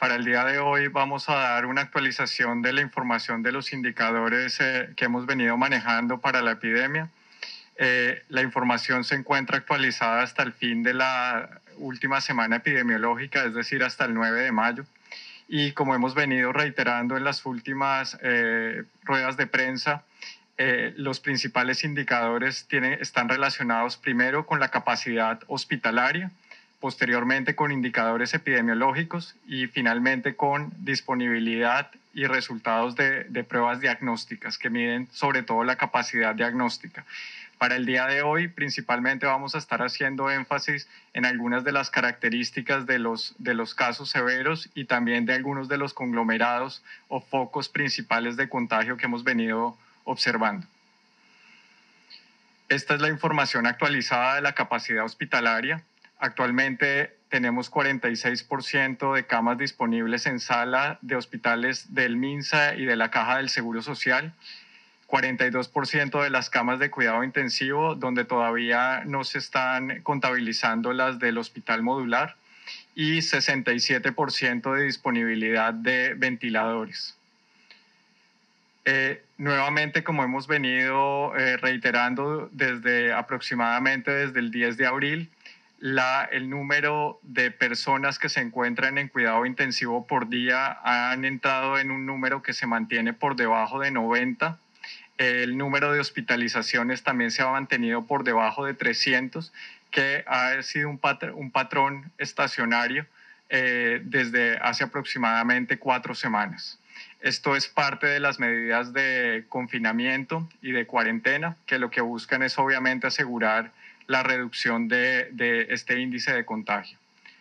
Para el día de hoy vamos a dar una actualización de la información de los indicadores que hemos venido manejando para la epidemia. La información se encuentra actualizada hasta el fin de la última semana epidemiológica, es decir, hasta el 9 de mayo. Y como hemos venido reiterando en las últimas ruedas de prensa, los principales indicadores están relacionados primero con la capacidad hospitalaria, posteriormente con indicadores epidemiológicos y finalmente con disponibilidad y resultados de pruebas diagnósticas que miden sobre todo la capacidad diagnóstica. Para el día de hoy, principalmente vamos a estar haciendo énfasis en algunas de las características de los casos severos y también de algunos de los conglomerados o focos principales de contagio que hemos venido observando. Esta es la información actualizada de la capacidad hospitalaria. Actualmente tenemos 46% de camas disponibles en sala de hospitales del MINSA y de la Caja del Seguro Social. 42% de las camas de cuidado intensivo, donde todavía no se están contabilizando las del hospital modular, y 67% de disponibilidad de ventiladores. Nuevamente, como hemos venido reiterando aproximadamente desde el 10 de abril, el número de personas que se encuentran en cuidado intensivo por día han entrado en un número que se mantiene por debajo de 90. El número de hospitalizaciones también se ha mantenido por debajo de 300, que ha sido un patrón estacionario desde hace aproximadamente 4 semanas. Esto es parte de las medidas de confinamiento y de cuarentena, que lo que buscan es obviamente asegurar la reducción de este índice de contagio.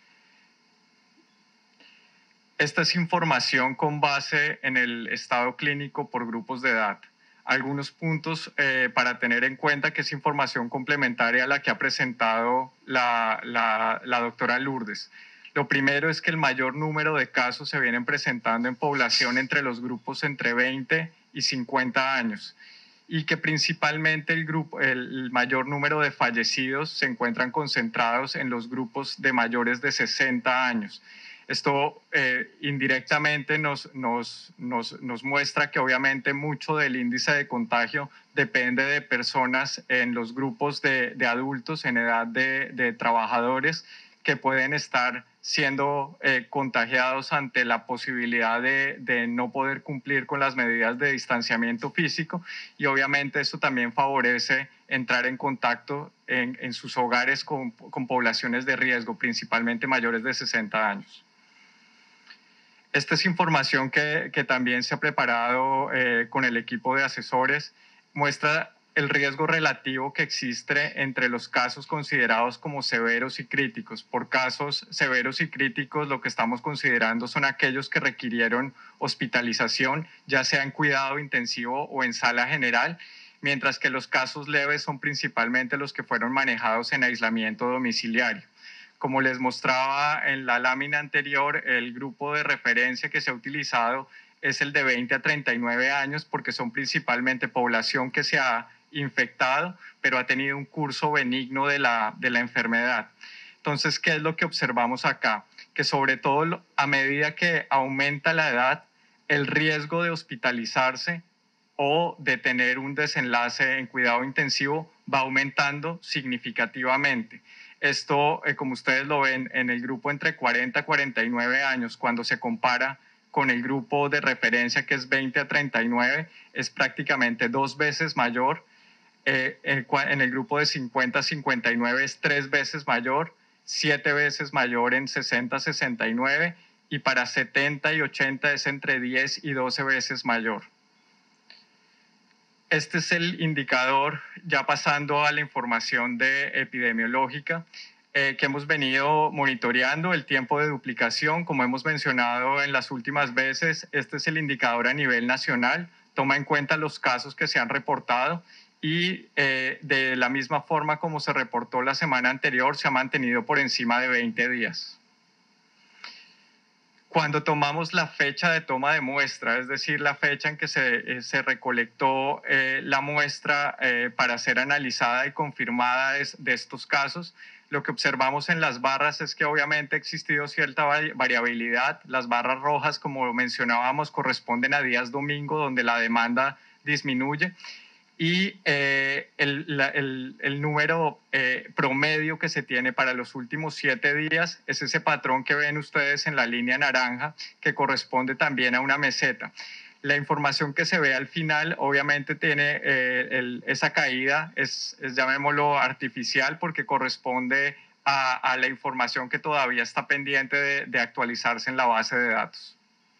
Esta es información con base en el estado clínico por grupos de edad. Algunos puntos para tener en cuenta, que es información complementaria a la que ha presentado la doctora Lourdes. Lo primero es que el mayor número de casos se vienen presentando en población entre los grupos entre 20 y 50 años y que principalmente el mayor número de fallecidos se encuentran concentrados en los grupos de mayores de 60 años. Esto indirectamente nos muestra que obviamente mucho del índice de contagio depende de personas en los grupos de adultos en edad de trabajadores que pueden estar siendo contagiados ante la posibilidad de no poder cumplir con las medidas de distanciamiento físico, y obviamente esto también favorece entrar en contacto en sus hogares con poblaciones de riesgo, principalmente mayores de 60 años. Esta es información que también se ha preparado con el equipo de asesores. Muestra el riesgo relativo que existe entre los casos considerados como severos y críticos. Por casos severos y críticos, lo que estamos considerando son aquellos que requirieron hospitalización, ya sea en cuidado intensivo o en sala general, mientras que los casos leves son principalmente los que fueron manejados en aislamiento domiciliario. Como les mostraba en la lámina anterior, el grupo de referencia que se ha utilizado es el de 20 a 39 años, porque son principalmente población que se ha infectado, pero ha tenido un curso benigno de la enfermedad. Entonces, ¿qué es lo que observamos acá? Que sobre todo a medida que aumenta la edad, el riesgo de hospitalizarse o de tener un desenlace en cuidado intensivo va aumentando significativamente. Esto, como ustedes lo ven, en el grupo entre 40 a 49 años, cuando se compara con el grupo de referencia que es 20 a 39, es prácticamente 2 veces mayor. En el grupo de 50 a 59 es 3 veces mayor, 7 veces mayor en 60 a 69, y para 70 y 80 es entre 10 y 12 veces mayor. Este es el indicador, ya pasando a la información epidemiológica, que hemos venido monitoreando, el tiempo de duplicación. Como hemos mencionado en las últimas veces, este es el indicador a nivel nacional, toma en cuenta los casos que se han reportado y de la misma forma como se reportó la semana anterior, se ha mantenido por encima de 20 días. Cuando tomamos la fecha de toma de muestra, es decir, la fecha en que se recolectó la muestra para ser analizada y confirmada de estos casos, Lo que observamos en las barras es que obviamente ha existido cierta variabilidad. Las barras rojas, como mencionábamos, corresponden a días domingo donde la demanda disminuye y el número promedio que se tiene para los últimos 7 días es ese patrón que ven ustedes en la línea naranja, que corresponde también a una meseta. La información que se ve al final obviamente tiene esa caída, llamémoslo artificial, porque corresponde a la información que todavía está pendiente de actualizarse en la base de datos.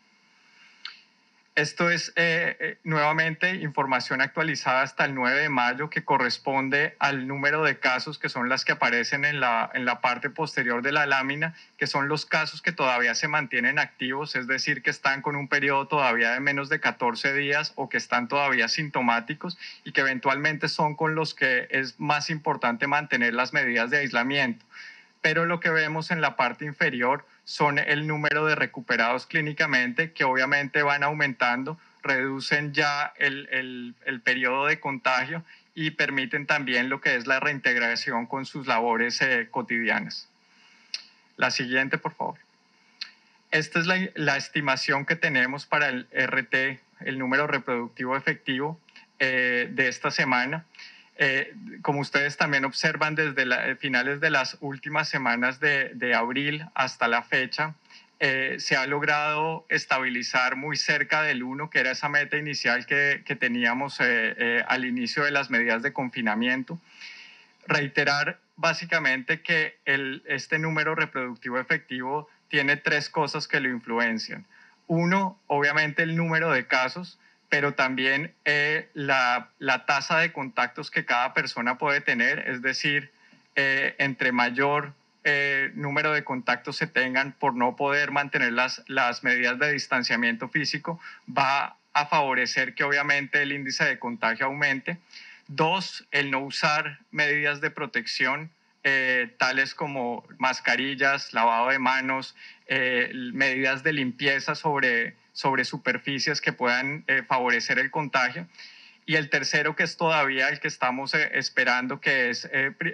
Esto es nuevamente información actualizada hasta el 9 de mayo que corresponde al número de casos que son las que aparecen en la parte posterior de la lámina, que son los casos que todavía se mantienen activos, es decir, que están con un periodo todavía de menos de 14 días o que están todavía sintomáticos y que eventualmente son con los que es más importante mantener las medidas de aislamiento. Pero lo que vemos en la parte inferior son el número de recuperados clínicamente, que obviamente van aumentando, reducen ya el periodo de contagio y permiten también lo que es la reintegración con sus labores cotidianas. La siguiente, por favor. Esta es la estimación que tenemos para el RT, el número reproductivo efectivo de esta semana. Como ustedes también observan, desde finales de las últimas semanas de abril hasta la fecha, se ha logrado estabilizar muy cerca del 1, que era esa meta inicial que teníamos al inicio de las medidas de confinamiento. Reiterar básicamente que este número reproductivo efectivo tiene 3 cosas que lo influencian. Uno, obviamente el número de casos, pero también la tasa de contactos que cada persona puede tener, es decir, entre mayor número de contactos se tengan por no poder mantener las medidas de distanciamiento físico, va a favorecer que obviamente el índice de contagio aumente. 2, el no usar medidas de protección, tales como mascarillas, lavado de manos, medidas de limpieza sobre superficies que puedan favorecer el contagio. Y el tercero, que es todavía el que estamos esperando, que es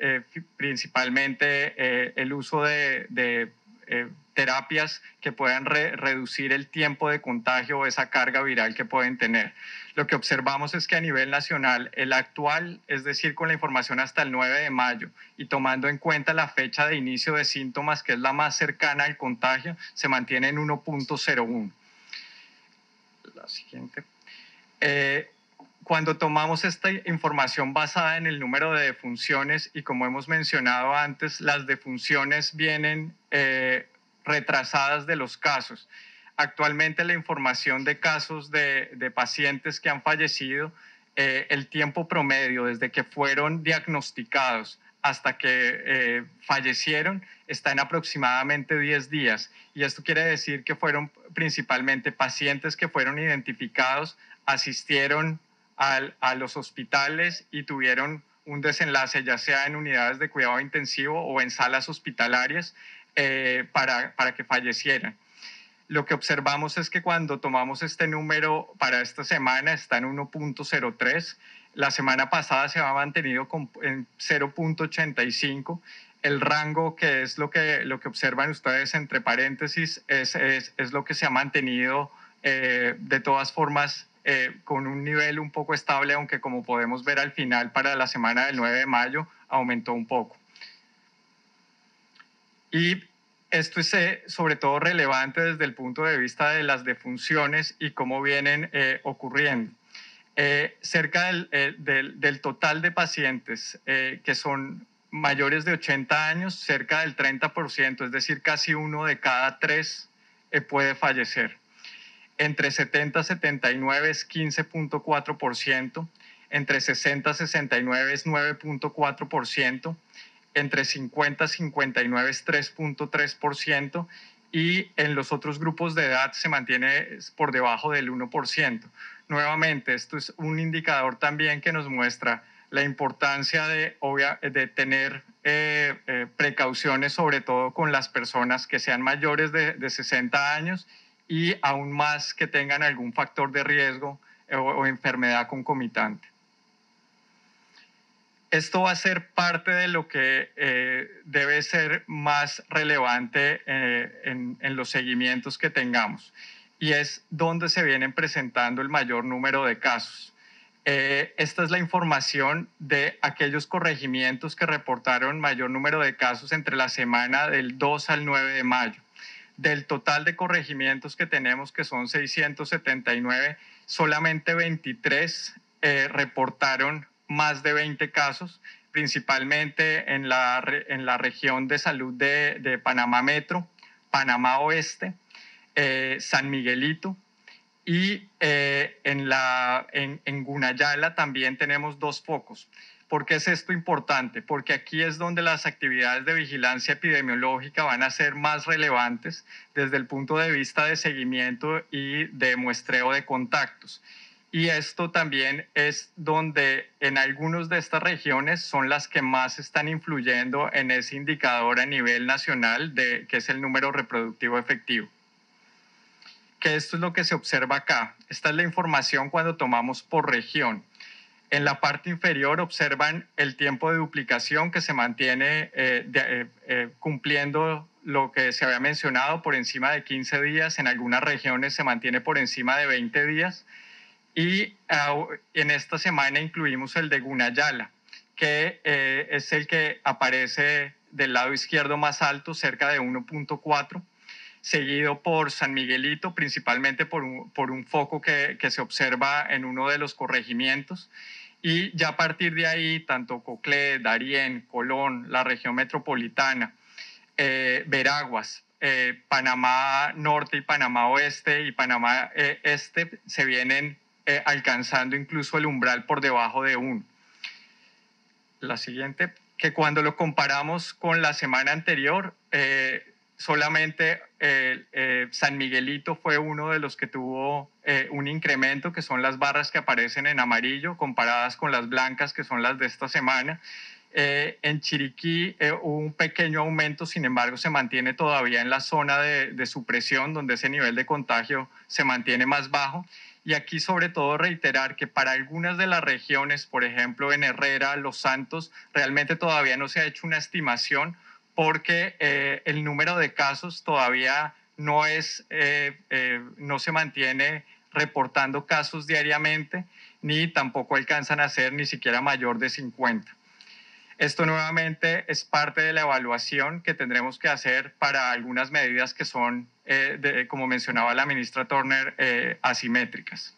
principalmente el uso de terapias que puedan reducir el tiempo de contagio o esa carga viral que pueden tener. Lo que observamos es que a nivel nacional, el actual, es decir, con la información hasta el 9 de mayo y tomando en cuenta la fecha de inicio de síntomas, que es la más cercana al contagio, se mantiene en 1.01. La siguiente. Cuando tomamos esta información basada en el número de defunciones, y como hemos mencionado antes, las defunciones vienen retrasadas de los casos. Actualmente la información de casos de pacientes que han fallecido, el tiempo promedio desde que fueron diagnosticados hasta que fallecieron está en aproximadamente 10 días. Y esto quiere decir que fueron principalmente pacientes que fueron identificados, asistieron a los hospitales y tuvieron un desenlace ya sea en unidades de cuidado intensivo o en salas hospitalarias para que fallecieran. Lo que observamos es que cuando tomamos este número para esta semana está en 1.03. La semana pasada se ha mantenido en 0.85. El rango, que es lo que observan ustedes entre paréntesis, es lo que se ha mantenido de todas formas con un nivel un poco estable, aunque como podemos ver al final para la semana del 9 de mayo aumentó un poco. Y esto es sobre todo relevante desde el punto de vista de las defunciones y cómo vienen ocurriendo. Cerca del total de pacientes que son mayores de 80 años, cerca del 30%, es decir, casi 1 de cada 3 puede fallecer. Entre 70 y 79 es 15.4%, entre 60 y 69 es 9.4%, entre 50 y 59 es 3.3%, y en los otros grupos de edad se mantiene por debajo del 1%. Nuevamente, esto es un indicador también que nos muestra la importancia de tener precauciones, sobre todo con las personas que sean mayores de 60 años y aún más que tengan algún factor de riesgo o enfermedad concomitante. Esto va a ser parte de lo que debe ser más relevante en los seguimientos que tengamos, y es dónde se vienen presentando el mayor número de casos. Esta es la información de aquellos corregimientos que reportaron mayor número de casos entre la semana del 2 al 9 de mayo. Del total de corregimientos que tenemos, que son 679, solamente 23 reportaron más de 20 casos, principalmente en la región de salud de Panamá Metro, Panamá Oeste, San Miguelito, y en Gunayala también tenemos 2 focos. ¿Por qué es esto importante? Porque aquí es donde las actividades de vigilancia epidemiológica van a ser más relevantes desde el punto de vista de seguimiento y de muestreo de contactos. Y esto también es donde en algunas de estas regiones son las que más están influyendo en ese indicador a nivel nacional, que es el número reproductivo efectivo. Que esto es lo que se observa acá. Esta es la información cuando tomamos por región. En la parte inferior observan el tiempo de duplicación que se mantiene cumpliendo lo que se había mencionado, por encima de 15 días. En algunas regiones se mantiene por encima de 20 días. Y en esta semana incluimos el de Gunayala, que es el que aparece del lado izquierdo más alto, cerca de 1.4, seguido por San Miguelito, principalmente por un foco que se observa en uno de los corregimientos. Y ya a partir de ahí, tanto Coclé, Darién, Colón, la región metropolitana, Veraguas, Panamá Norte y Panamá Oeste y Panamá Este se vienen alcanzando incluso el umbral por debajo de 1. La siguiente, que cuando lo comparamos con la semana anterior, solamente San Miguelito fue uno de los que tuvo un incremento, que son las barras que aparecen en amarillo, comparadas con las blancas, que son las de esta semana. En Chiriquí hubo un pequeño aumento, sin embargo se mantiene todavía en la zona de supresión, donde ese nivel de contagio se mantiene más bajo. Y aquí sobre todo reiterar que para algunas de las regiones, por ejemplo en Herrera, Los Santos, realmente todavía no se ha hecho una estimación, porque el número de casos todavía no se mantiene reportando casos diariamente, ni tampoco alcanzan a ser ni siquiera mayor de 50. Esto nuevamente es parte de la evaluación que tendremos que hacer para algunas medidas que son, como mencionaba la ministra Turner, asimétricas.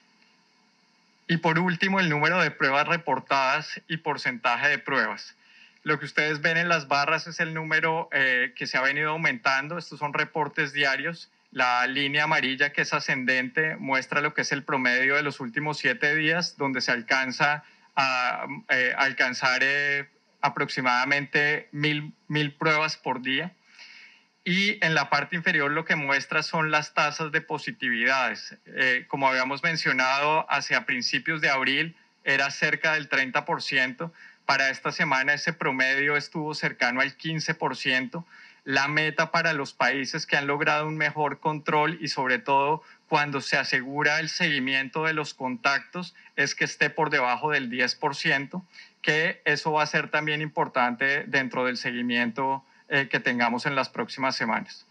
Y por último, el número de pruebas reportadas y porcentaje de pruebas. Lo que ustedes ven en las barras es el número que se ha venido aumentando. Estos son reportes diarios. La línea amarilla, que es ascendente, muestra lo que es el promedio de los últimos 7 días, donde se alcanza a alcanzar aproximadamente 1,000 pruebas por día. Y en la parte inferior lo que muestra son las tasas de positividades. Como habíamos mencionado, hacia principios de abril era cerca del 30%. Para esta semana ese promedio estuvo cercano al 15%. La meta para los países que han logrado un mejor control, y sobre todo cuando se asegura el seguimiento de los contactos, es que esté por debajo del 10%, que eso va a ser también importante dentro del seguimiento que tengamos en las próximas semanas.